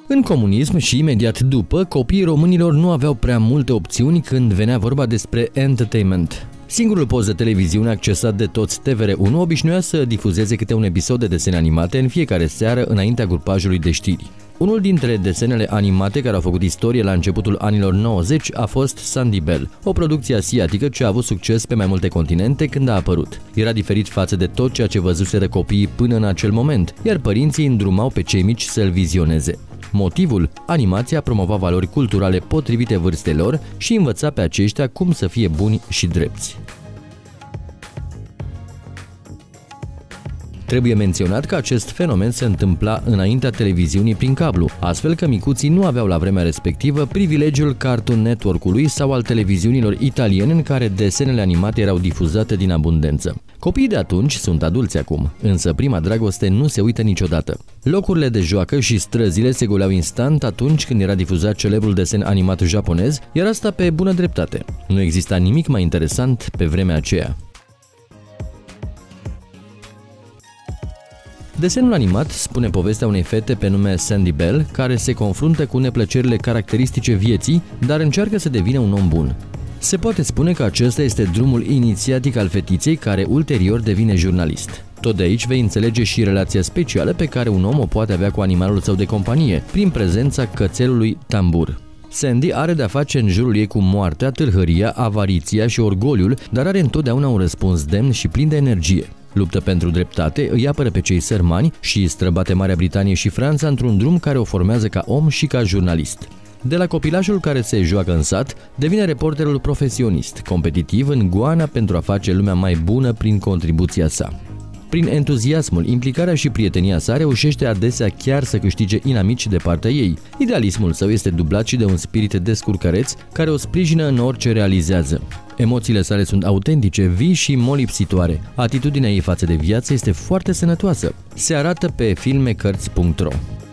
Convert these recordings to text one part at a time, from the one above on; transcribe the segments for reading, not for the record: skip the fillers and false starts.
În comunism și imediat după, copiii românilor nu aveau prea multe opțiuni când venea vorba despre entertainment. Singurul post de televiziune accesat de toți TVR1 obișnuia să difuzeze câte un episod de desene animate în fiecare seară înaintea grupajului de știri. Unul dintre desenele animate care au făcut istorie la începutul anilor 90 a fost Sandy Bell, o producție asiatică ce a avut succes pe mai multe continente când a apărut. Era diferit față de tot ceea ce văzuseră copiii până în acel moment, iar părinții îndrumau pe cei mici să-l vizioneze. Motivul? Animația promova valori culturale potrivite vârstelor și învăța pe aceștia cum să fie buni și drepți. Trebuie menționat că acest fenomen se întâmpla înaintea televiziunii prin cablu, astfel că micuții nu aveau la vremea respectivă privilegiul Cartoon Network-ului sau al televiziunilor italiene în care desenele animate erau difuzate din abundență. Copiii de atunci sunt adulți acum, însă prima dragoste nu se uită niciodată. Locurile de joacă și străzile se goleau instant atunci când era difuzat celebrul desen animat japonez, iar asta pe bună dreptate. Nu exista nimic mai interesant pe vremea aceea. Desenul animat spune povestea unei fete pe nume Sandy Bell, care se confruntă cu neplăcerile caracteristice vieții, dar încearcă să devină un om bun. Se poate spune că acesta este drumul inițiatic al fetiței care ulterior devine jurnalist. Tot de aici vei înțelege și relația specială pe care un om o poate avea cu animalul său de companie, prin prezența cățelului Tambur. Sandy are de-a face în jurul ei cu moartea, tâlhăria, avariția și orgoliul, dar are întotdeauna un răspuns demn și plin de energie. Luptă pentru dreptate, îi apără pe cei sărmani și străbate Marea Britanie și Franța într-un drum care o formează ca om și ca jurnalist. De la copilajul care se joacă în sat, devine reporterul profesionist, competitiv în goana pentru a face lumea mai bună prin contribuția sa. Prin entuziasmul, implicarea și prietenia sa reușește adesea chiar să câștige inamici de partea ei. Idealismul său este dublat și de un spirit descurcăreț care o sprijină în orice realizează. Emoțiile sale sunt autentice, vii și molipsitoare. Atitudinea ei față de viață este foarte sănătoasă. Se arată pe filmecărți.ro.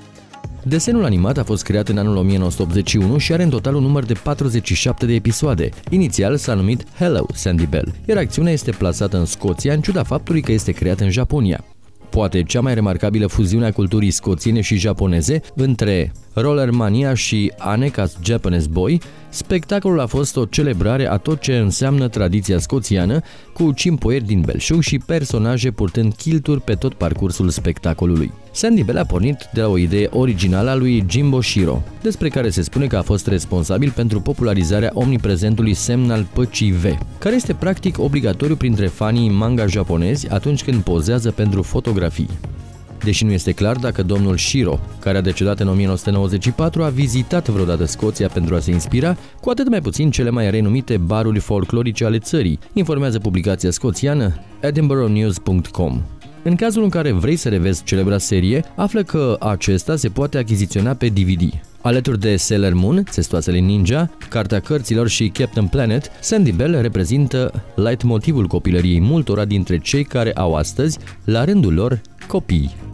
Desenul animat a fost creat în anul 1981 și are în total un număr de 47 de episoade. Inițial s-a numit Hello, Sandy Bell, iar acțiunea este plasată în Scoția în ciuda faptului că este creat în Japonia. Poate cea mai remarcabilă fuziune a culturii scoțiene și japoneze între Rollermania și Aneka's Japanese Boy, spectacolul a fost o celebrare a tot ce înseamnă tradiția scoțiană, cu cimpoieri din belșug și personaje purtând chilturi pe tot parcursul spectacolului. Sandy Bell a pornit de la o idee originală a lui Jimbo Shiro, despre care se spune că a fost responsabil pentru popularizarea omniprezentului semn al păcii V, care este practic obligatoriu printre fanii manga japonezi atunci când pozează pentru fotografii. Deși nu este clar dacă domnul Shiro, care a decedat în 1994, a vizitat vreodată Scoția pentru a se inspira, cu atât mai puțin cele mai renumite baruri folclorice ale țării, informează publicația scoțiană edinburghnews.com. În cazul în care vrei să revezi celebra serie, află că acesta se poate achiziționa pe DVD. Alături de Sailor Moon, Testoasele Ninja, Cartea Cărților și Captain Planet, Sandy Bell reprezintă leitmotivul copilăriei multora dintre cei care au astăzi, la rândul lor, copii.